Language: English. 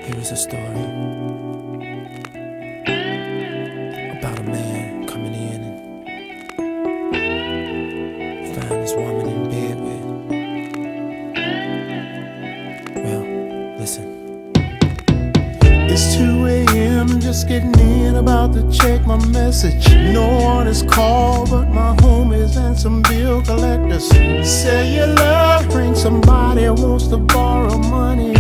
Here is a story about a man coming in and found his woman in bed with. Well, listen. It's 2 a.m. just getting in, about to check my message. No one is called but my homies and some bill collectors. Say your love ring, somebody wants to borrow money